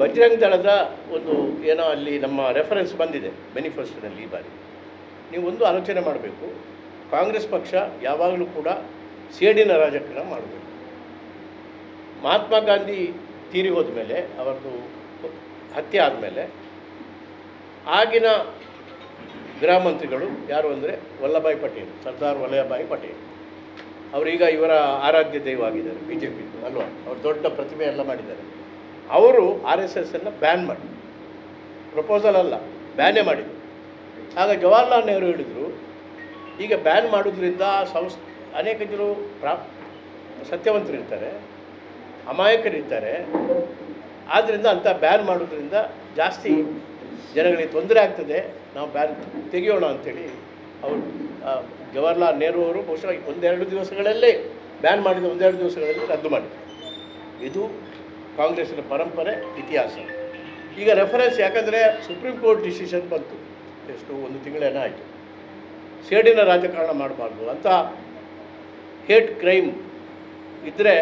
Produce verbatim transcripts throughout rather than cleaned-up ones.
ಬಜರಂಗ ದಳದ ಒಂದು ಏನೋ ಅಲ್ಲಿ ನಮ್ಮ ರೆಫರೆನ್ಸ್ ಬಂದಿದೆ ಮ್ಯಾನಿಫೆಸ್ಟೋದಲ್ಲಿ ಈ ಬಾರಿ. ನೀವು ಒಂದು ಆಲೋಚನೆ ಮಾಡಬೇಕು, ಕಾಂಗ್ರೆಸ್ ಪಕ್ಷ ಯಾವಾಗಲೂ ಕೂಡ ಸೇಡಿನ ರಾಜಕಾರಣ ಮಾಡಬೇಕು. ಮಹಾತ್ಮ ಗಾಂಧಿ ತೀರಿ ಹೋದ ಮೇಲೆ, ಅವರದು ಹತ್ಯೆ ಆದಮೇಲೆ ಆಗಿನ ಗೃಹ ಮಂತ್ರಿಗಳು ಯಾರು ಅಂದರೆ ವಲ್ಲಭಾಯ್ ಪಟೇಲ್, ಸರ್ದಾರ್ ವಲ್ಲಭಾಯ್ ಪಟೇಲ್. ಅವರೀಗ ಇವರ ಆರಾಧ್ಯ ದೈವ ಆಗಿದ್ದಾರೆ ಬಿ ಜೆ ಪಿ ಅಲ್ವಾ. ಅವರು ದೊಡ್ಡ ಪ್ರತಿಮೆ ಎಲ್ಲ ಮಾಡಿದ್ದಾರೆ. ಅವರು ಆರ್ ಎಸ್ ಎಸ್ಸನ್ನು ಬ್ಯಾನ್ ಮಾಡಿ, ಪ್ರಪೋಸಲ್ ಅಲ್ಲ ಬ್ಯಾನೇ ಮಾಡಿದರು. ಆಗ ಜವಾಹರ್ಲಾಲ್ ನೆಹರು ಹೇಳಿದರು, ಈಗ ಬ್ಯಾನ್ ಮಾಡೋದ್ರಿಂದ ಸಂಸ್ ಅನೇಕ ಜನರು ಪ್ರಾ ಸತ್ಯವಂತರಿರ್ತಾರೆ, ಅಮಾಯಕರಿರ್ತಾರೆ. ಆದ್ದರಿಂದ ಅಂಥ ಬ್ಯಾನ್ ಮಾಡೋದ್ರಿಂದ ಜಾಸ್ತಿ ಜನಗಳಿಗೆ ತೊಂದರೆ ಆಗ್ತದೆ, ನಾವು ಬ್ಯಾನ್ ತೆಗೆಯೋಣ ಅಂಥೇಳಿ ಅವರು ಜವಾಹರ್ಲಾಲ್ ನೆಹರು ಅವರು ಬಹುಶಃ ಒಂದೆರಡು ದಿವಸಗಳಲ್ಲೇ ಬ್ಯಾನ್ ಮಾಡಿದ ಒಂದೆರಡು ದಿವಸಗಳಲ್ಲಿ ರದ್ದು ಮಾಡಿದರು. ಇದು ಕಾಂಗ್ರೆಸ್ಸಿನ ಪರಂಪರೆ, ಇತಿಹಾಸ. ಈಗ ರೆಫರೆನ್ಸ್ ಯಾಕಂದರೆ ಸುಪ್ರೀಂ ಕೋರ್ಟ್ ಡಿಸಿಷನ್ ಬಂತು, ಎಷ್ಟು ಒಂದು ತಿಂಗಳೇನೋ ಆಯಿತು. ಸೇಡಿನ ರಾಜಕಾರಣ ಮಾಡಬಾರ್ದು ಅಂತ, ಹೇಟ್ ಕ್ರೈಮ್ ಇದ್ದರೆ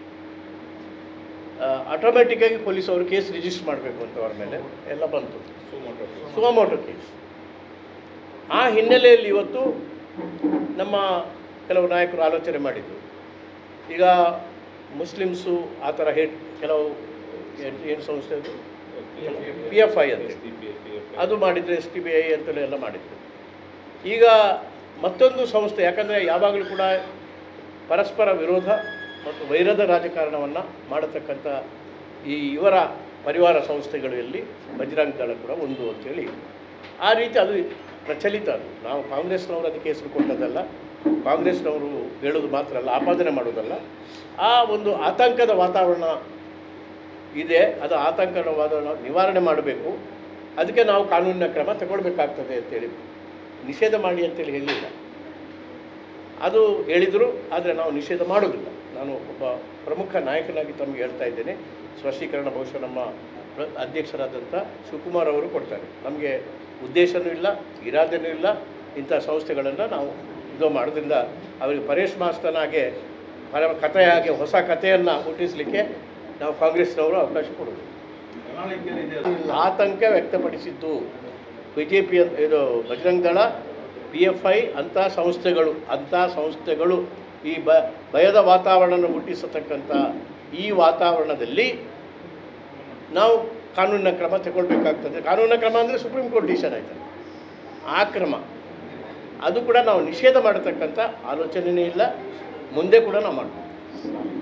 ಆಟೋಮೆಟಿಕ್ಕಾಗಿ ಪೊಲೀಸವರು ಕೇಸ್ ರಿಜಿಸ್ಟರ್ ಮಾಡಬೇಕು ಅಂತ ಅವ್ರ ಮೇಲೆ ಎಲ್ಲ ಬಂತು, ಸುಮೋಟೋ ಕೇಸ್. ಆ ಹಿನ್ನೆಲೆಯಲ್ಲಿ ಇವತ್ತು ನಮ್ಮ ಕೆಲವು ನಾಯಕರು ಆಲೋಚನೆ ಮಾಡಿದರು, ಈಗ ಮುಸ್ಲಿಮ್ಸು ಆ ಥರ ಹೇಟ್ ಕೆಲವು ಏನು ಸಂಸ್ಥೆ ಅದು ಪಿ ಎಫ್ ಐ ಅಂತ ಅದು ಮಾಡಿದರೆ, ಎಸ್ ಟಿ ಬಿ ಐ ಅಂತಲೂ ಎಲ್ಲ ಮಾಡಿದರು. ಈಗ ಮತ್ತೊಂದು ಸಂಸ್ಥೆ, ಯಾಕಂದರೆ ಯಾವಾಗಲೂ ಕೂಡ ಪರಸ್ಪರ ವಿರೋಧ ಮತ್ತು ವೈರದ ರಾಜಕಾರಣವನ್ನು ಮಾಡತಕ್ಕಂಥ ಈ ಇವರ ಪರಿವಾರ ಸಂಸ್ಥೆಗಳಲ್ಲಿ ಬಜರಂಗ ದಳ ಕೂಡ ಒಂದು ಅಂಥೇಳಿ ಆ ರೀತಿ ಅದು ಪ್ರಚಲಿತ. ಅದು ನಾವು ಕಾಂಗ್ರೆಸ್ನವರು ಅದಕ್ಕೆ ಹೆಸರು ಕೊಟ್ಟದಲ್ಲ, ಕಾಂಗ್ರೆಸ್ನವರು ಹೇಳೋದು ಮಾತ್ರ ಅಲ್ಲ, ಆಪಾದನೆ ಮಾಡೋದಲ್ಲ. ಆ ಒಂದು ಆತಂಕದ ವಾತಾವರಣ ಇದೆ, ಅದು ಆತಂಕದ ವಾತಾವರಣ ನಿವಾರಣೆ ಮಾಡಬೇಕು. ಅದಕ್ಕೆ ನಾವು ಕಾನೂನಿನ ಕ್ರಮ ತಗೊಳ್ಬೇಕಾಗ್ತದೆ ಅಂತೇಳಿ, ನಿಷೇಧ ಮಾಡಿ ಅಂತೇಳಿ ಹೇಳಿಲ್ಲ. ಅದು ಹೇಳಿದರು, ಆದರೆ ನಾವು ನಿಷೇಧ ಮಾಡೋದಿಲ್ಲ. ನಾನು ಒಬ್ಬ ಪ್ರಮುಖ ನಾಯಕನಾಗಿ ತಮಗೆ ಹೇಳ್ತಾ ಇದ್ದೇನೆ, ಸ್ಪಷ್ಟೀಕರಣ ಬಹುಶಃ ನಮ್ಮ ಅಧ್ಯಕ್ಷರಾದಂಥ ಶಿವಕುಮಾರ್ ಅವರು ಕೊಡ್ತಾರೆ. ನಮಗೆ ಉದ್ದೇಶವೂ ಇಲ್ಲ, ಇರಾದೆಯೂ ಇಲ್ಲ ಇಂಥ ಸಂಸ್ಥೆಗಳನ್ನು ನಾವು ಇದು ಮಾಡೋದ್ರಿಂದ ಅವರಿಗೆ ಪರೇಶ್ ಮಾಸ್ತನಾಗೆ ಪರ ಕಥೆ ಹಾಗೆ ಹೊಸ ಕಥೆಯನ್ನು ಹುಟ್ಟಿಸಲಿಕ್ಕೆ ನಾವು ಕಾಂಗ್ರೆಸ್ನವರು ಅವಕಾಶ ಕೊಡೋದು. ಆತಂಕ ವ್ಯಕ್ತಪಡಿಸಿದ್ದು ಬಿ ಜೆ ಪಿ ಅಂತ, ಇದು Bajrang Dal, P F I ಅಂಥ ಸಂಸ್ಥೆಗಳು ಅಂಥ ಸಂಸ್ಥೆಗಳು ಈ ಬ ಭಯದ ವಾತಾವರಣ ಹುಟ್ಟಿಸತಕ್ಕಂಥ ಈ ವಾತಾವರಣದಲ್ಲಿ ನಾವು ಕಾನೂನಿನ ಕ್ರಮ ತಗೊಳ್ಬೇಕಾಗ್ತದೆ. ಕಾನೂನಿನ ಕ್ರಮ ಅಂದರೆ ಸುಪ್ರೀಂ ಕೋರ್ಟ್ ಡಿಸಿಷನ್ ಆಯ್ತದೆ, ಆ ಕ್ರಮ ಅದು ಕೂಡ ನಾವು ನಿಷೇಧ ಮಾಡತಕ್ಕಂಥ ಆಲೋಚನೆಯೇ ಇಲ್ಲ, ಮುಂದೆ ಕೂಡ ನಾವು ಮಾಡ್ತೀವಿ.